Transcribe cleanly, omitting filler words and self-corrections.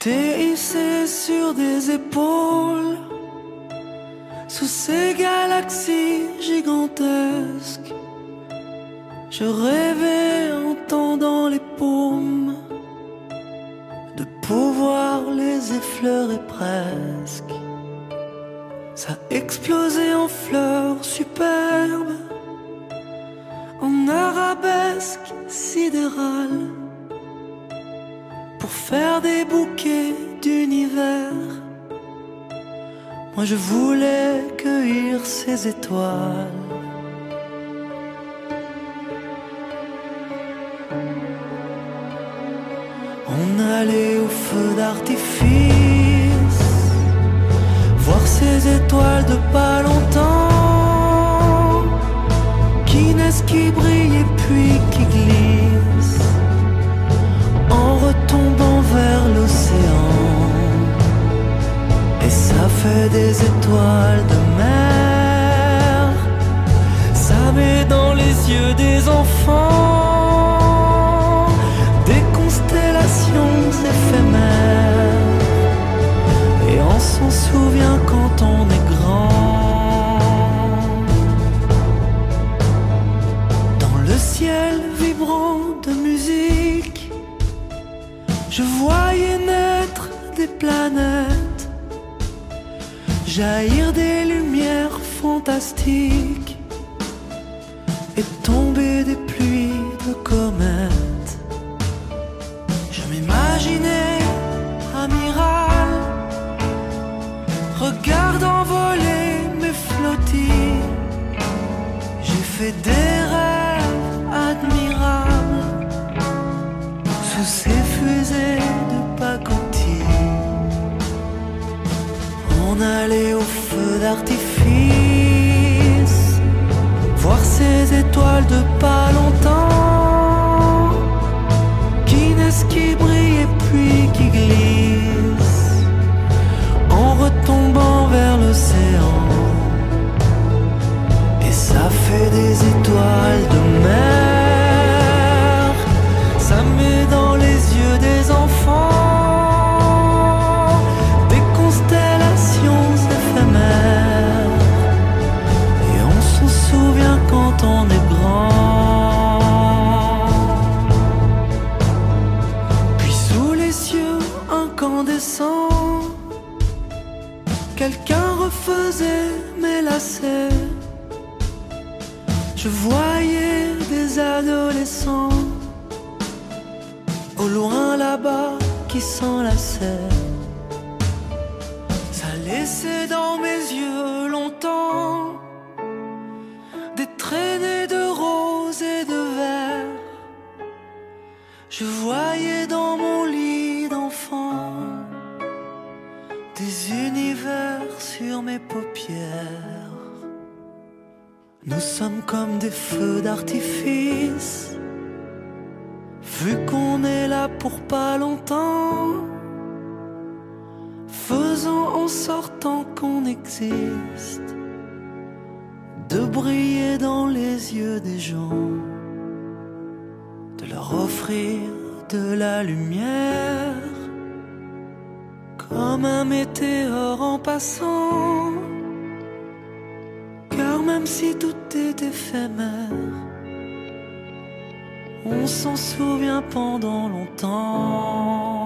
t'ai hissé sur des épaules, sous ces galaxies gigantesques. Je rêvais en tendant les paumes de pouvoir les effleurer presque. Ça explosait en fleurs superbes, en arabesque sidérale, pour faire des bouquets d'univers. Moi je voulais cueillir ces étoiles. On allait au feu d'artifice, voir ces étoiles de pas longtemps, qui naissent, qui brillent et puis qui glissent, en retombant vers l'océan. Et ça fait des étoiles de mer, ça met dans les yeux des enfants des constellations éphémères. Et on s'en souvient quand on est grand. Dans le ciel vibrant de musique, je voyais naître des planètes, jaillir des lumières fantastiques et tomber des pluies de comètes. Je m'imaginais amiral, regardant voler mes flottilles. J'ai fait des rêves admirables sous ces fusées de pacotille. On allait au feu d'artifice, voir ces étoiles de pas longtemps, qui naissent, qui brillent et puis qui glissent, en retombant vers l'océan. Et ça fait des étoiles de mer, ça met dans les yeux des enfants des constellations éphémères. Et on s'en souvient quand on est grand. Puis sous les cieux incandescents, quelqu'un refaisait mes lacets. Je voyais des adolescents au loin là-bas qui s'enlaçaient. Ça laissait dans mes yeux longtemps des traînées de roses et de vert. Je voyais dans mon lit d'enfant des univers sur mes paupières. Nous sommes comme des feux d'artifice, vu qu'on est là pour pas longtemps, faisons en sortant qu'on existe, de briller dans les yeux des gens, de leur offrir de la lumière, comme un météore en passant. Car même si tout est éphémère, on s'en souvient pendant longtemps.